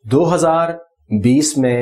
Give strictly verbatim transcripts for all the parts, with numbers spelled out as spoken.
دو ہزار بیس میں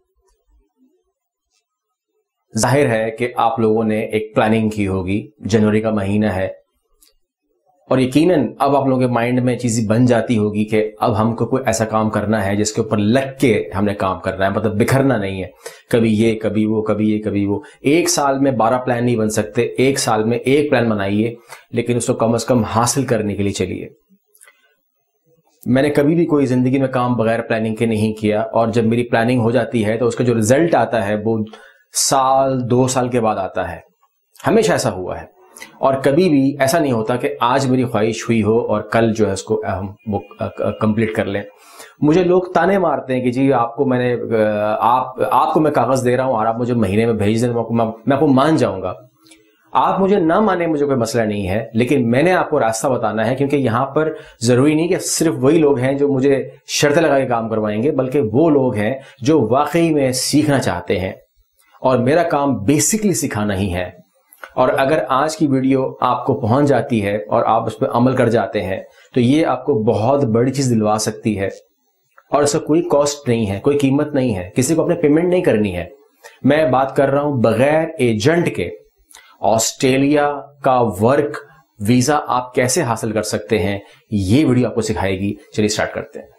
ظاہر ہے کہ آپ لوگوں نے ایک پلاننگ کی ہوگی. جنوری کا مہینہ ہے اور یقیناً اب آپ لوگوں کے مائنڈ میں چیزیں بن جاتی ہوگی کہ اب ہم کو کوئی ایسا کام کرنا ہے جس کے اوپر لگ کے ہم نے کام کرنا ہے, مطلب بکھرنا نہیں ہے, کبھی یہ کبھی وہ کبھی یہ کبھی وہ. ایک سال میں بارہ پلان نہیں بن سکتے, ایک سال میں ایک پلان بنائیے, لیکن اس کو کم از کم حاصل کرنے کے لیے چلیے. میں نے کبھی بھی کوئی زندگی میں کام بغیر پلاننگ کے نہیں کیا, اور جب میری پلاننگ ہو جاتی ہے تو اس کا جو رزلٹ آتا ہے وہ سال دو سال کے بعد آتا ہے. ہمیشہ ایسا ہوا ہے, اور کبھی بھی ایسا نہیں ہوتا کہ آج میری خواہش ہوئی ہو اور کل جو ہے اس کو ہم وہ کمپلیٹ کر لیں. مجھے لوگ تانے مارتے ہیں کہ جی آپ کو میں نے آپ آپ کو میں کاغذ دے رہا ہوں اور آپ مجھے مہینے میں بھیج دیں, میں آپ کو مان جاؤں گا. آپ مجھے نہ مانیں, مجھے کوئی مسئلہ نہیں ہے, لیکن میں نے آپ کو راستہ بتانا ہے, کیونکہ یہاں پر ضروری نہیں کہ صرف وہی لوگ ہیں جو مجھے شرطیں لگا کے کام کروائیں گے, بلکہ وہ لوگ ہیں جو واقعی میں سیکھنا چاہتے ہیں, اور میرا کام بیسکلی سکھانا ہی ہے. اور اگر آج کی ویڈیو آپ کو پہنچ جاتی ہے اور آپ اس پہ عمل کر جاتے ہیں تو یہ آپ کو بہت بڑی چیز دلوا سکتی ہے, اور اس کا کوئی کاسٹ نہیں ہے, کوئی قیمت نہیں ہے, کسی کو اپنے پیمنٹ نہیں کرنی ہے. میں بات کر رہا ہوں بغیر ایجنٹ کے آسٹریلیا کا ورک ویزا آپ کیسے حاصل کر سکتے ہیں, یہ ویڈیو آپ کو سکھائے گی. چلیے سٹارٹ کرتے ہیں.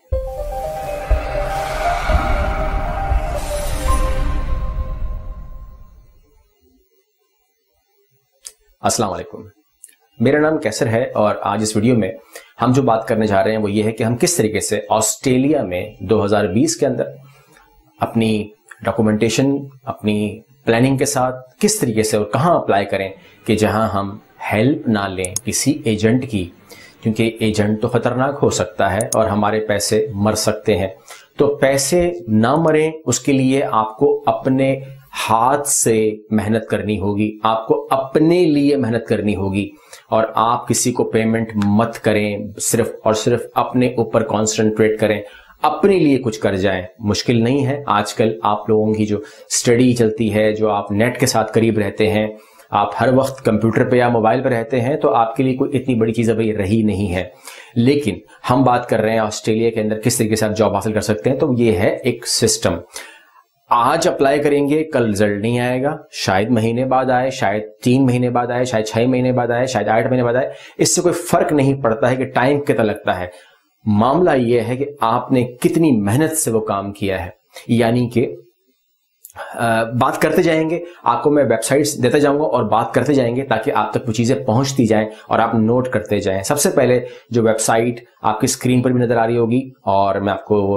السلام علیکم, میرا نام کیسر ہے, اور آج اس ویڈیو میں ہم جو بات کرنے جا رہے ہیں وہ یہ ہے کہ ہم کس طریقے سے آسٹریلیا میں دو ہزار بیس کے اندر اپنی ڈاکومنٹیشن, اپنی پلاننگ کے ساتھ کس طریقے سے اور کہاں اپلائی کریں کہ جہاں ہم ہیلپ نہ لیں کسی ایجنٹ کی, کیونکہ ایجنٹ تو خطرناک ہو سکتا ہے اور ہمارے پیسے مر سکتے ہیں. تو پیسے نہ مریں اس کے لیے آپ کو اپنے ہاتھ سے محنت کرنی ہوگی, آپ کو اپنے لیے محنت کرنی ہوگی, اور آپ کسی کو پیمنٹ مت کریں, صرف اور صرف اپنے اوپر کانسنٹریٹ کریں, اپنے لیے کچھ کر جائیں. مشکل نہیں ہے. آج کل آپ لوگوں کی جو اسٹڈی چلتی ہے, جو آپ نیٹ کے ساتھ قریب رہتے ہیں, آپ ہر وقت کمپیوٹر پہ یا موبائل پہ رہتے ہیں, تو آپ کے لیے کوئی اتنی بڑی چیز ابھی رہی نہیں ہے. لیکن ہم بات کر رہے ہیں آسٹریلیا کے اندر کس طریقے سے آپ جاب حاصل کر سکتے ہیں. تو یہ ہے ایک سسٹم. آج اپلائی کریں گے, کل رزلٹ نہیں آئے گا, شاید مہینے بعد آئے, شاید تین مہینے بعد آئے, شاید چھ مہینے بعد آئے, شاید آٹھ مہینے بعد آئے. اس سے کوئی فرق نہیں پڑتا ہے کہ ٹائم کتنا لگتا ہے. معاملہ یہ ہے کہ آپ نے کتنی محنت سے وہ کام کیا ہے. یعنی کہ بات کرتے جائیں گے, آپ کو میں ویب سائٹس دیتا جاؤں گا اور بات کرتے جائیں گے تاکہ آپ تک وہ چیزیں پہنچتی جائیں اور آپ نوٹ کرتے جائیں. سب سے پہلے جو ویب سائٹ آپ کی اسکرین پر بھی نظر آ رہی ہوگی, اور میں آپ کو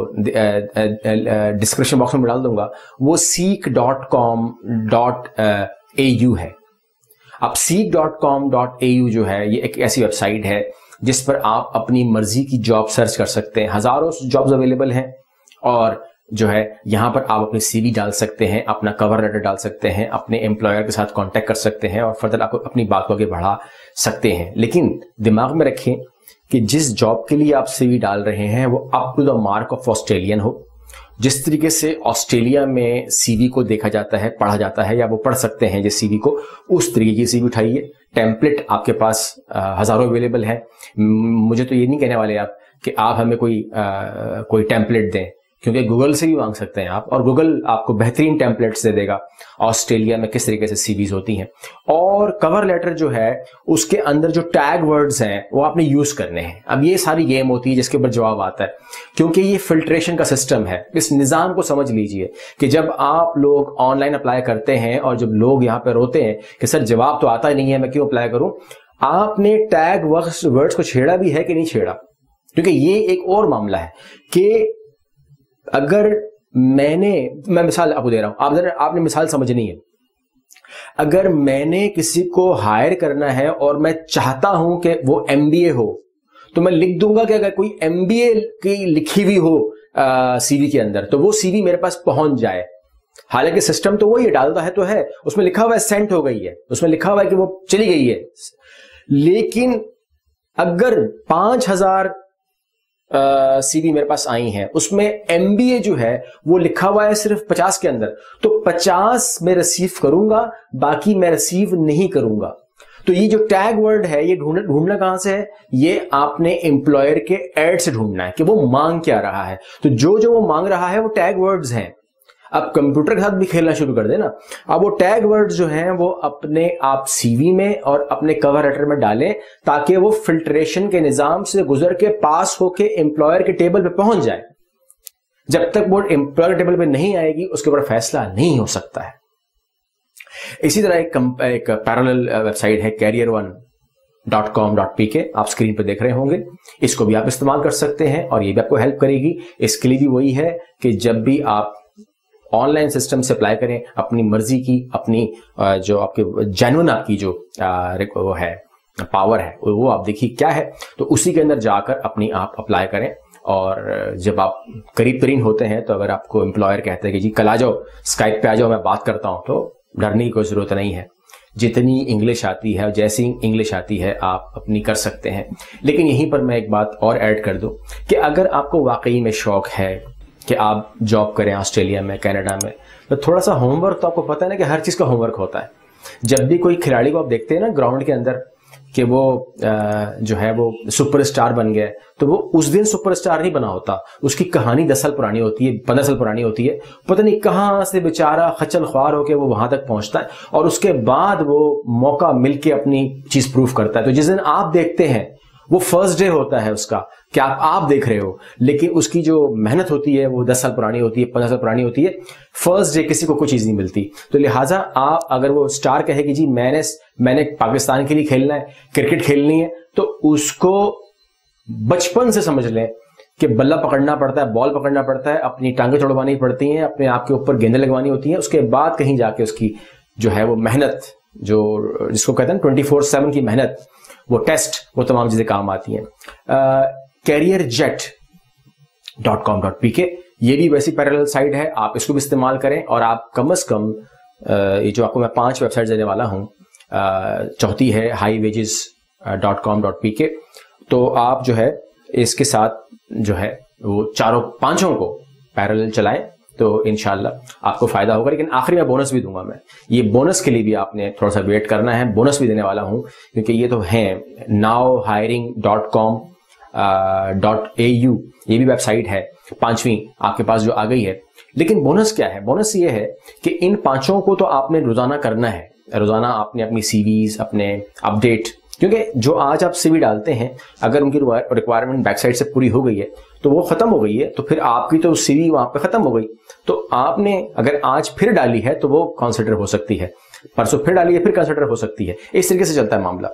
ڈسکرپشن باکس میں ڈال دوں گا, وہ seek dot com dot A U ہے. اب seek dot com dot A U جو ہے یہ ایک ایسی ویب سائٹ ہے جس پر آپ اپنی مرضی کی جاب سرچ کر سکتے ہیں. ہزاروں جابز اویلیبل ہیں, اور جو ہے یہاں پر آپ اپنی سی وی ڈال سکتے ہیں, اپنا کور لیٹر ڈال سکتے ہیں, اپنے امپلائر کے ساتھ کانٹیکٹ کر سکتے ہیں, اور فردر آپ اپنی بات کو آگے بڑھا سکتے ہیں. لیکن دماغ میں رکھیں کہ جس جاب کے لیے آپ سی وی ڈال رہے ہیں وہ up to the mark of Australian ہو. جس طریقے سے آسٹریلیا میں سی وی کو دیکھا جاتا ہے, پڑھا جاتا ہے, یا وہ پڑھ سکتے ہیں جس سی وی کو, اس طریقے کی سی وی اٹھائیے. ٹیمپلیٹ آپ کے پاس ہزاروں اویلیبل ہے. مجھے تو یہ نہیں کہنے والے آپ کہ آپ ہمیں کوئی کوئی ٹیمپلیٹ دیں, کیونکہ گوگل سے بھی مانگ سکتے ہیں آپ, اور گوگل آپ کو بہترین ٹیمپلیٹس دے دے گا آسٹریلیا میں کس طریقے سے سی ویز ہوتی ہیں. اور کور لیٹر جو ہے اس کے اندر جو ٹیگ ورڈز ہیں وہ آپ نے یوز کرنے ہیں. اب یہ ساری گیم ہوتی ہے جس کے اوپر جواب آتا ہے, کیونکہ یہ فلٹریشن کا سسٹم ہے. اس نظام کو سمجھ لیجئے کہ جب آپ لوگ آن لائن اپلائی کرتے ہیں اور جب لوگ یہاں پہ روتے ہیں کہ سر جواب تو آتا ہی نہیں ہے, میں کیوں اپلائی کروں, آپ نے ٹیگ ورڈز کو چھیڑا بھی ہے کہ نہیں چھیڑا. کیونکہ یہ ایک اور معاملہ ہے کہ اگر میں نے میں مثال آپ کو دے رہا ہوں, آپ ذرا آپ نے مثال سمجھنی ہے. اگر میں نے کسی کو ہائر کرنا ہے اور میں چاہتا ہوں کہ وہ ایم بی اے ہو, تو میں لکھ دوں گا کہ اگر کوئی ایم بی اے کی لکھی ہوئی ہو سی وی کے اندر تو وہ سی وی میرے پاس پہنچ جائے. حالانکہ سسٹم تو وہی ڈالتا ہے تو ہے, اس میں لکھا ہوا ہے سینٹ ہو گئی ہے, اس میں لکھا ہوا ہے کہ وہ چلی گئی ہے. لیکن اگر پانچ ہزار سی وی میرے پاس آئی ہیں, اس میں ایم بی اے جو ہے وہ لکھا ہوا ہے صرف پچاس کے اندر, تو پچاس میں ریسیو کروں گا, باقی میں ریسیو نہیں کروں گا. تو یہ جو ٹیگ ورڈ ہے یہ ڈھونڈنا ڈھونڈنا کہاں سے ہے؟ یہ آپ نے امپلائر کے ایڈ سے ڈھونڈنا ہے کہ وہ مانگ کیا رہا ہے. تو جو جو وہ مانگ رہا ہے وہ ٹیگ ورڈز ہیں. اب کمپیوٹر کے ساتھ بھی کھیلنا شروع کر دیں نا. اب وہ ٹیگ ورڈز جو ہیں وہ اپنے آپ سی وی میں اور اپنے کور لیٹر میں ڈالیں تاکہ وہ فلٹریشن کے نظام سے گزر کے پاس ہو کے امپلائر کے ٹیبل پہ پہنچ جائے. جب تک وہ امپلائر ٹیبل پہ نہیں آئے گی اس کے اوپر فیصلہ نہیں ہو سکتا ہے. اسی طرح ایک ایک پیرالل ویب سائٹ ہے career one dot com dot P K, آپ اسکرین پہ دیکھ رہے ہوں گے. اس کو بھی آپ استعمال کر سکتے ہیں اور یہ بھی آپ کو ہیلپ کرے گی. اس کے لیے بھی وہی ہے کہ جب بھی آپ آن لائن سسٹم سے اپلائی کریں اپنی مرضی کی، اپنی جو آپ کے جینون آپ کی جو وہ ہے پاور ہے وہ آپ دیکھیے کیا ہے، تو اسی کے اندر جا کر اپنی آپ اپلائی کریں. اور جب آپ قریب ترین ہوتے ہیں تو اگر آپ کو امپلائر کہتے ہیں کہ جی کل آ جاؤ اسکائپ پہ آ جاؤ میں بات کرتا ہوں، تو ڈرنے کی کوئی ضرورت نہیں ہے. جتنی انگلش آتی ہے جیسی انگلش آتی ہے آپ اپنی کر سکتے ہیں. لیکن یہیں پر میں ایک بات اور ایڈ کر دوں کہ اگر آپ کو واقعی میں شوق ہے کہ آپ جاب کریں آسٹریلیا میں، کینیڈا میں، تو تھوڑا سا ہوم ورک تو آپ کو پتہ ہے نا کہ ہر چیز کا ہوم ورک ہوتا ہے. جب بھی کوئی کھلاڑی کو آپ دیکھتے ہیں نا گراؤنڈ کے اندر کہ وہ جو ہے وہ سپر اسٹار بن گیا، تو وہ اس دن سپر اسٹار نہیں بنا ہوتا، اس کی کہانی دس سال پرانی ہوتی ہے، پندرہ سال پرانی ہوتی ہے. پتہ نہیں کہاں سے بیچارہ خچل خوار ہو کے وہ وہاں تک پہنچتا ہے اور اس کے بعد وہ موقع مل کے اپنی چیز پروف کرتا ہے. تو جس دن آپ دیکھتے ہیں وہ فرسٹ ڈے ہوتا ہے اس کا کہ آپ آپ دیکھ رہے ہو، لیکن اس کی جو محنت ہوتی ہے وہ دس سال پرانی ہوتی ہے، پندرہ سال پرانی ہوتی ہے. فرسٹ ڈے کسی کو کوئی چیز نہیں ملتی. تو لہٰذا آپ اگر وہ اسٹار کہے کہ جی میں نے میں نے پاکستان کے لیے کھیلنا ہے، کرکٹ کھیلنی ہے، تو اس کو بچپن سے سمجھ لیں کہ بلہ پکڑنا پڑتا ہے، بال پکڑنا پڑتا ہے، اپنی ٹانگیں توڑوانی پڑتی ہیں، اپنے آپ کے اوپر گیندیں لگوانی ہوتی ہیں. اس کے بعد کہیں جا کے اس کی جو ہے وہ محنت، جو جس کو کہتے ہیں ٹوئنٹی فور سیون کی محنت، وہ ٹیسٹ، وہ تمام چیزیں کام آتی ہیں. Career jet dot com dot P K یہ بھی ویسی پیرالل سائٹ ہے، آپ اس کو بھی استعمال کریں. اور آپ کم از کم یہ جو آپ کو میں پانچ ویب سائٹ دینے والا ہوں، چوتھی ہے high wages dot com dot P K, تو آپ جو ہے اس کے ساتھ جو ہے وہ چاروں پانچوں کو پیرالل چلائیں تو انشاءاللہ آپ کو فائدہ ہوگا. لیکن آخری میں بونس بھی دوں گا. میں یہ بونس کے لیے بھی آپ نے تھوڑا سا ویٹ کرنا ہے، بونس بھی دینے والا ہوں کیونکہ یہ تو ہیں now hiring dot com dot A U, یہ بھی ویب سائٹ ہے، پانچویں آپ کے پاس جو آ گئی ہے. لیکن بونس کیا ہے؟ بونس یہ ہے کہ ان پانچوں کو تو آپ نے روزانہ کرنا ہے. روزانہ آپ نے اپنی سی ویز، اپنے اپڈیٹ، کیونکہ جو آج آپ سی وی ڈالتے ہیں اگر ان کی ریکوائرمنٹ بیک سائڈ سے پوری ہو گئی ہے تو وہ ختم ہو گئی ہے، تو پھر آپ کی تو سی وی وہاں پہ ختم ہو گئی. تو آپ نے اگر آج پھر ڈالی ہے تو وہ کنسیڈر ہو سکتی ہے، پرسوں پھر ڈالی ہے پھر کنسیڈر ہو سکتی ہے. اس طریقے سے چلتا ہے معاملہ.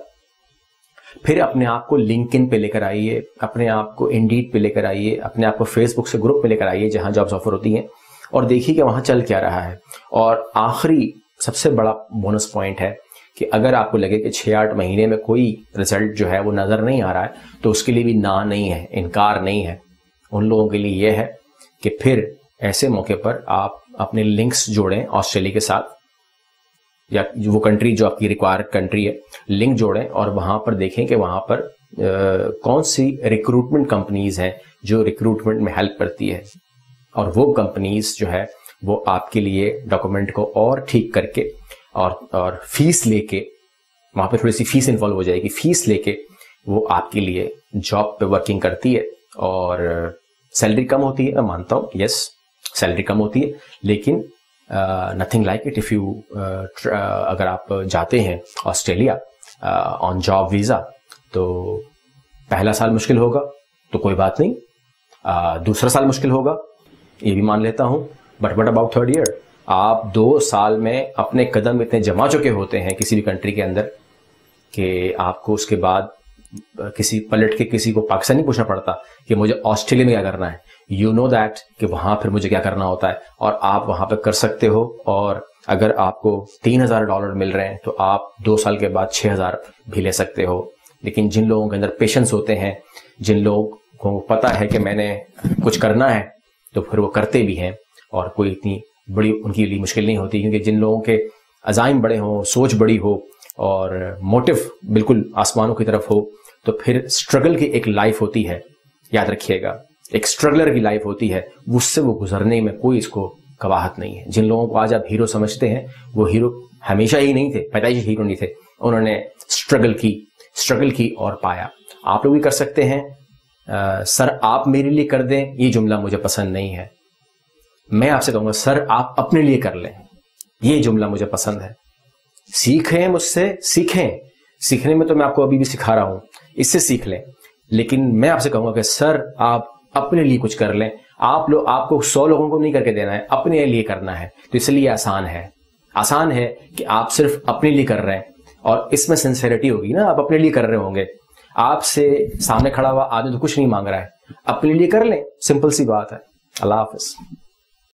پھر اپنے آپ کو لنکن پہ لے کر آئیے، اپنے آپ کو انڈیڈ پہ لے کر آئیے، اپنے آپ کو فیس بک سے گروپ پہ لے کر آئیے جہاں جابس آفر ہوتی ہیں، اور دیکھیے کہ وہاں چل کیا رہا ہے. اور آخری سب سے بڑا بونس پوائنٹ ہے کہ اگر آپ کو لگے کہ چھ آٹھ مہینے میں کوئی رزلٹ جو ہے وہ نظر نہیں آ رہا ہے تو اس کے لیے بھی نہ نہیں ہے، انکار نہیں ہے. ان لوگوں کے لیے یہ ہے کہ پھر ایسے موقع پر آپ اپنے لنکس جوڑیں آسٹریلیا کے ساتھ، یا وہ کنٹری جو آپ کی ریکوائر کنٹری ہے، لنک جوڑیں اور وہاں پر دیکھیں کہ وہاں پر کون سی ریکروٹمنٹ کمپنیز ہیں جو ریکروٹمنٹ میں ہیلپ کرتی ہے. اور وہ کمپنیز جو ہے وہ آپ کے لیے ڈاکومنٹ کو اور ٹھیک کر کے اور اور فیس لے کے، وہاں پہ تھوڑی سی فیس انوالو ہو جائے گی، فیس لے کے وہ آپ کے لیے جاب پہ ورکنگ کرتی ہے. اور سیلری کم ہوتی ہے، میں مانتا ہوں، یس سیلری کم ہوتی ہے، لیکن nothing like it. If you اگر آپ جاتے ہیں آسٹریلیا آن جاب ویزا تو پہلا سال مشکل ہوگا تو کوئی بات نہیں، دوسرا سال مشکل ہوگا یہ بھی مان لیتا ہوں، but but about third year آپ دو سال میں اپنے قدم اتنے جما چکے ہوتے ہیں کسی بھی کنٹری کے اندر کہ آپ کو اس کے بعد کسی پلٹ کے کسی کو پاکستان نہیں پوچھنا پڑتا کہ مجھے آسٹریلیا میں کیا کرنا ہے. یو نو دیٹ کہ وہاں پھر مجھے کیا کرنا ہوتا ہے، اور آپ وہاں پہ کر سکتے ہو. اور اگر آپ کو تین ہزار ڈالر مل رہے ہیں تو آپ دو سال کے بعد چھ ہزار بھی لے سکتے ہو. لیکن جن لوگوں کے اندر پیشنس ہوتے ہیں، جن لوگوں کو پتا ہے کہ میں نے کچھ کرنا ہے، تو پھر وہ کرتے بھی ہیں اور کوئی اتنی بڑی ان کے لیے مشکل نہیں ہوتی. کیونکہ جن لوگوں کے عزائم بڑے ہوں، سوچ بڑی ہو اور موٹو بالکل آسمانوں کی طرف ہو، تو پھر اسٹرگل کی ایک لائف ہوتی ہے. یاد رکھیے گا، ایک اسٹرگلر کی لائف ہوتی ہے، اس سے وہ گزرنے میں کوئی اس کو قباحت نہیں ہے. جن لوگوں کو آج آپ ہیرو سمجھتے ہیں وہ ہیرو ہمیشہ ہی نہیں تھے، پیدائشی ہیرو نہیں تھے. انہوں نے स्ट्रगल की स्ट्रगल की और पाया। आप लोग भी कर सकते हैं। आ, सर आप मेरे लिए कर दें, ये जुमला मुझे पसंद नहीं है। मैं आपसे कहूंगा सर आप अपने लिए कर लें, ये जुमला मुझे पसंद है। सीखें मुझसे, सीखें, सीखने में तो मैं आपको अभी भी सिखा रहा हूं, इससे सीख लें। लेकिन मैं आपसे कहूंगा कि सर आप अपने लिए कुछ कर लें। आप लोग, आपको सौ लोगों को नहीं करके देना है, अपने लिए करना है। तो इसलिए आसान है, आसान है कि आप सिर्फ अपने लिए कर रहे हैं और इसमें सिंसेरिटी होगी ना, आप अपने लिए कर रहे होंगे। आपसे सामने खड़ा हुआ आदमी तो कुछ नहीं मांग रहा है, अपने लिए कर लें, सिंपल सी बात है। अल्लाह हाफिज।